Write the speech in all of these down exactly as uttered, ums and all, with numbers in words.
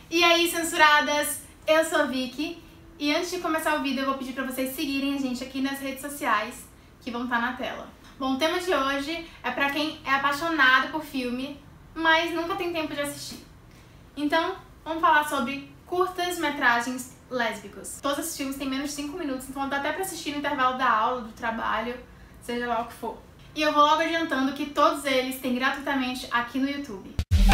E aí, censuradas, eu sou a Vicky e antes de começar o vídeo eu vou pedir pra vocês seguirem a gente aqui nas redes sociais que vão estar na tela. Bom, o tema de hoje é pra quem é apaixonado por filme, mas nunca tem tempo de assistir. Então, vamos falar sobre curtas-metragens lésbicos. Todos esses filmes têm menos de cinco minutos, então dá até pra assistir no intervalo da aula, do trabalho, seja lá o que for. E eu vou logo adiantando que todos eles têm gratuitamente aqui no YouTube.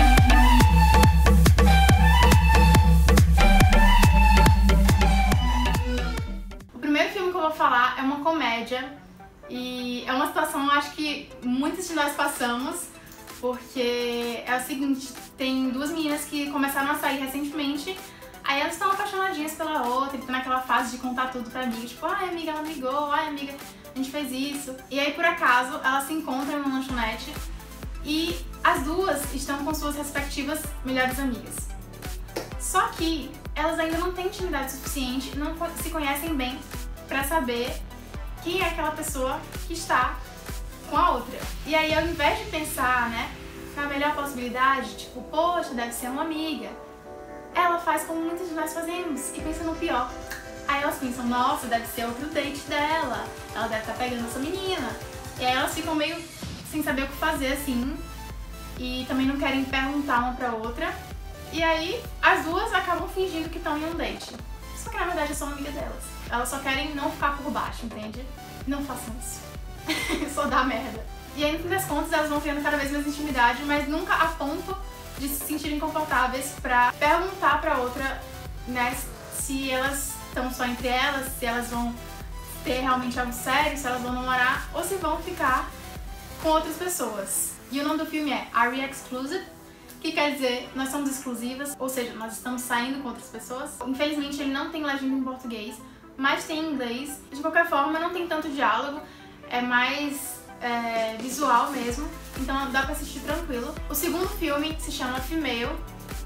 O primeiro filme que eu vou falar é uma comédia e é uma situação, eu acho que muitos de nós passamos, porque é o seguinte, tem duas meninas que começaram a sair recentemente, aí elas estão apaixonadinhas pela outra, estão naquela fase de contar tudo pra amiga, tipo, ai amiga, ela me ligou, ai amiga, a gente fez isso. E aí por acaso elas se encontram em uma lanchonete e as duas estão com suas respectivas melhores amigas. Só que elas ainda não têm intimidade suficiente, não se conhecem bem pra saber quem é aquela pessoa que está com a outra. E aí, ao invés de pensar, né, na melhor possibilidade, tipo, poxa, deve ser uma amiga, ela faz como muitas de nós fazemos e pensa no pior. Aí elas pensam, nossa, deve ser outro date dela, ela deve estar pegando essa menina. E aí elas ficam meio sem saber o que fazer, assim, e também não querem perguntar uma pra outra. E aí, as duas acabam fingindo que estão em um date. Só que na verdade eu sou uma amiga delas. Elas só querem não ficar por baixo, entende? Não façam isso. Só dá merda. E aí, no fim das contas, elas vão criando cada vez mais intimidade, mas nunca a ponto de se sentirem confortáveis pra perguntar pra outra, né, se elas estão só entre elas, se elas vão ter realmente algo sério, se elas vão namorar, ou se vão ficar com outras pessoas. E o nome do filme é Are We Exclusive? Que quer dizer, nós somos exclusivas, ou seja, nós estamos saindo com outras pessoas. Infelizmente ele não tem legenda em português, mas tem em inglês. De qualquer forma, não tem tanto diálogo, é mais é, visual mesmo, então dá pra assistir tranquilo. O segundo filme se chama Female,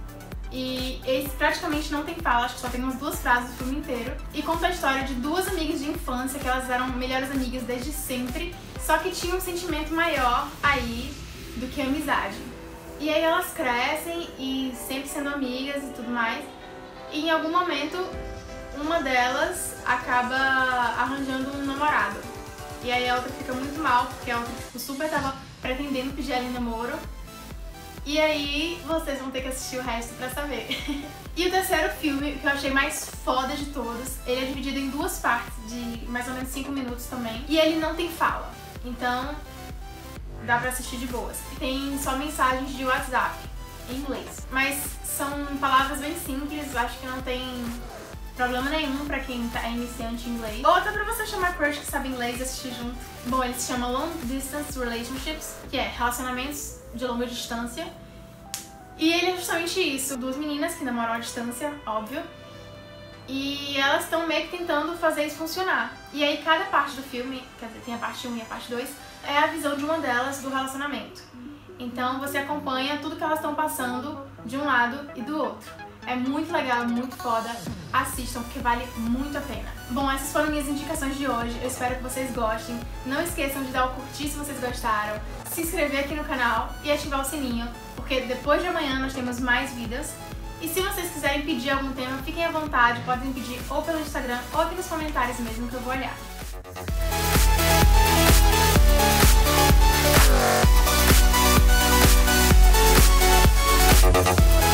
e esse praticamente não tem fala, acho que só tem umas duas frases do filme inteiro. E conta a história de duas amigas de infância, que elas eram melhores amigas desde sempre, só que tinham um sentimento maior aí do que amizade. E aí elas crescem e sempre sendo amigas e tudo mais, e em algum momento uma delas acaba arranjando um namorado. E aí a outra fica muito mal, porque a outra tipo, super tava pretendendo pedir ela em namoro. E aí vocês vão ter que assistir o resto pra saber. E o terceiro filme, que eu achei mais foda de todos, ele é dividido em duas partes, de mais ou menos cinco minutos também. E ele não tem fala, então dá pra assistir de boas. Tem só mensagens de WhatsApp, em inglês. Mas são palavras bem simples, acho que não tem problema nenhum pra quem tá iniciante em inglês. Ou até pra você chamar crush que sabe inglês e assistir junto. Bom, ele se chama Long Distance Relationships, que é relacionamentos de longa distância. E ele é justamente isso, duas meninas que namoram à distância, óbvio. E elas estão meio que tentando fazer isso funcionar. E aí cada parte do filme, quer dizer, tem a parte um e a parte dois, é a visão de uma delas do relacionamento. Então você acompanha tudo que elas estão passando de um lado e do outro. É muito legal, muito foda. Assistam, porque vale muito a pena. Bom, essas foram minhas indicações de hoje. Eu espero que vocês gostem. Não esqueçam de dar o curtir se vocês gostaram, se inscrever aqui no canal e ativar o sininho, porque depois de amanhã nós temos mais vídeos. E se vocês quiserem pedir algum tema, fiquem à vontade. Podem pedir ou pelo Instagram ou aqui nos comentários mesmo, que eu vou olhar. We'll be right back.